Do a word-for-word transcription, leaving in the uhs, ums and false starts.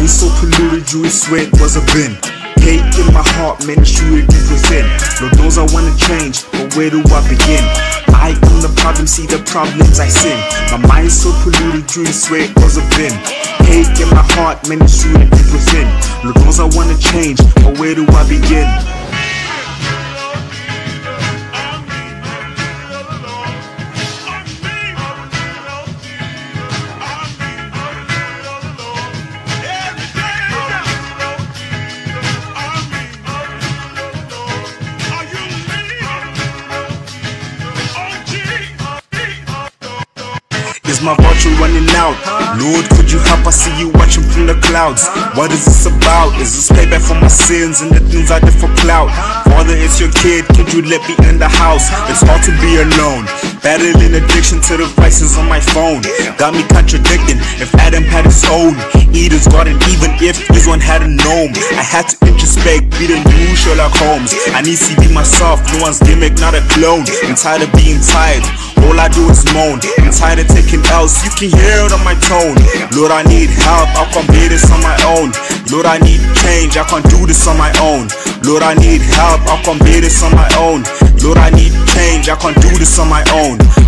mind so polluted, you would swear it was a bin. Hate in my heart, man, it's true it deep within. Lord knows I wanna change, but where do I begin? I am the problem, see the problems I sin. My mind so polluted, you would swear it was a bin. Hate in my heart, man, it's true it deep within. Lord knows I wanna change, but where do I begin? Is my voucher running out? Lord, could you help? I see you watching from the clouds. What is this about? Is this payback for my sins and the things I did for clout? Father, it's your kid, could you let me in the house? It's hard to be alone, battling addiction to the vices on my phone. Got me contradicting, if Adam had his own Eden's garden, even if this one had a gnome. I had to introspect, be the new Sherlock Holmes. I need to be myself, no one's gimmick, not a clone. I'm tired of being tired, all I do is moan. I'm tired of taking L's, you can hear it on my tone. Lord, I need help, I can't be this on my own. Lord, I need change, I can't do this on my own. Lord, I need help, I can't be this on my own. Lord, I need change, I can't do this on my own.